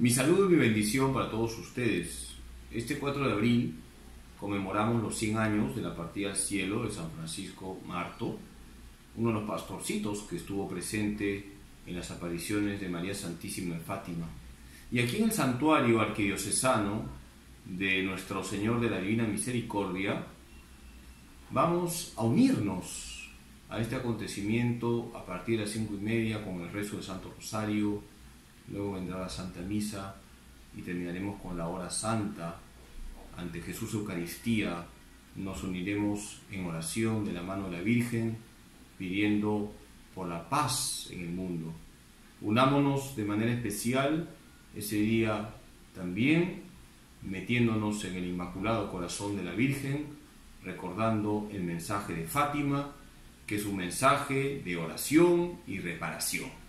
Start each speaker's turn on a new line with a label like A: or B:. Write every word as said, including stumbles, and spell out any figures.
A: Mi saludo y mi bendición para todos ustedes. Este cuatro de abril conmemoramos los cien años de la partida al cielo de San Francisco Marto, uno de los pastorcitos que estuvo presente en las apariciones de María Santísima en Fátima. Y aquí en el santuario arquidiocesano de Nuestro Señor de la Divina Misericordia, vamos a unirnos a este acontecimiento a partir de las cinco y media con el rezo del Santo Rosario. Luego vendrá la Santa Misa y terminaremos con la hora santa. Ante Jesús Eucaristía nos uniremos en oración de la mano de la Virgen, pidiendo por la paz en el mundo. Unámonos de manera especial ese día también, metiéndonos en el Inmaculado Corazón de la Virgen, recordando el mensaje de Fátima, que es un mensaje de oración y reparación.